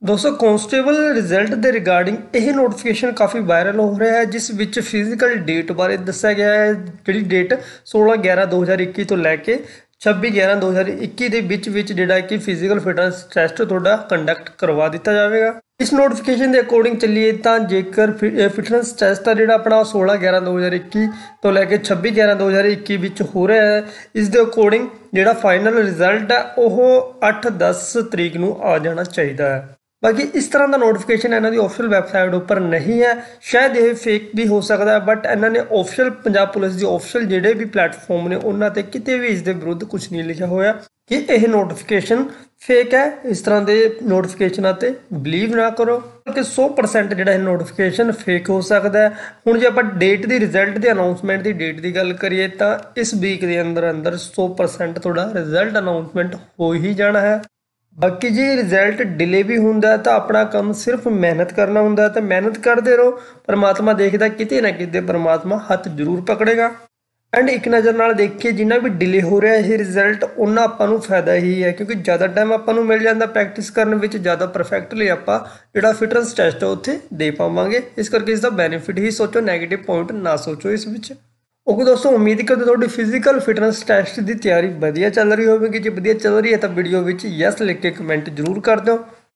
दोस्तों constable result ਦੇ regarding ਇਹ ਨੋਟੀਫਿਕੇਸ਼ਨ ਕਾਫੀ ਵਾਇਰਲ ਹੋ ਰਿਹਾ ਹੈ ਜਿਸ ਵਿੱਚ ਫਿਜ਼ੀਕਲ ਡੇਟ ਬਾਰੇ ਦੱਸਿਆ ਗਿਆ ਹੈ ਜਿਹੜੀ ਡੇਟ 16/11/2021 ਤੋਂ ਲੈ ਕੇ 26/11/2021 ਦੇ ਵਿੱਚ ਜਿਹੜਾ ਕਿ ਫਿਜ਼ੀਕਲ ਫਿਟਨੈਸ ਟੈਸਟ ਤੁਹਾਡਾ ਕੰਡਕਟ ਕਰਵਾ ਦਿੱਤਾ ਜਾਵੇਗਾ। ਇਸ ਨੋਟੀਫਿਕੇਸ਼ਨ ਦੇ ਅਕੋਰਡਿੰਗ ਚੱਲੀਏ ਤਾਂ ਜੇਕਰ ਫਿਟਨੈਸ ਟੈਸਟ ਆ ਜਿਹੜਾ ਆਪਣਾ 16/11/2021 ਤੋਂ ਲੈ ਕੇ 26/11/2021 ਵਿੱਚ ਹੋ ਰਿਹਾ ਹੈ ਇਸ ਦੇ ਅਕੋਰਡਿੰਗ ਜਿਹੜਾ ਫਾਈਨਲ ਰਿਜ਼ਲਟ ਹੈ ਉਹ 8-10 ਤਰੀਕ ਨੂੰ ਆ ਜਾਣਾ ਚਾਹੀਦਾ ਹੈ। बाकी इस तरह का नोटिफिकेशन इन्हों की ऑफिशियल वैबसाइट पर नहीं है, शायद ये फेक भी हो सकता है, बट इन्होंने ऑफिशियल पंजाब पुलिस की ऑफिशियल जोड़े भी प्लेटफॉर्म ने उन्होंने किते भी इसके विरुद्ध कुछ नहीं लिखा होया कि यह नोटिफिकेशन फेक है। इस तरह के नोटिफिकेशन से बिलीव ना करो कि 100% जो नोटिफिकेशन फेक हो सकता है। हुण जे आपां डेट की रिजल्ट की अनाउंसमेंट की डेट की गल करिए तो इस वीक के अंदर 100% थोड़ा रिजल्ट अनाउंसमेंट हो ही जाना है। बाकी जी रिजल्ट डिले भी होंदा तो अपना काम सिर्फ मेहनत करना होंदा तो मेहनत करते रहो, परमात्मा देखता किते ना किते परमात्मा हथ जरूर पकड़ेगा। एंड एक नज़र नाल देखिए जिन्ना भी डिले हो रहा है रिजल्ट उन्ना आपां नूं फायदा ही है क्योंकि ज़्यादा टाइम आपां नूं मिल जाता प्रैक्टिस करने विच, ज़्यादा परफेक्टली आपां जिहड़ा फिटनेस टैसट है उत्थे दे पावांगे। इस करके इसका बैनीफिट ही सोचो, नैगेटिव पॉइंट ना सोचो इस विच। ओके दोस्तों, उम्मीद करते थोड़ी फिजिकल फिटनेस टैसट की तैयारी वधिया चल रही होगी। जो वधिया चल रही है तो वीडियो में यस लिख के कमेंट जरूर कर दो।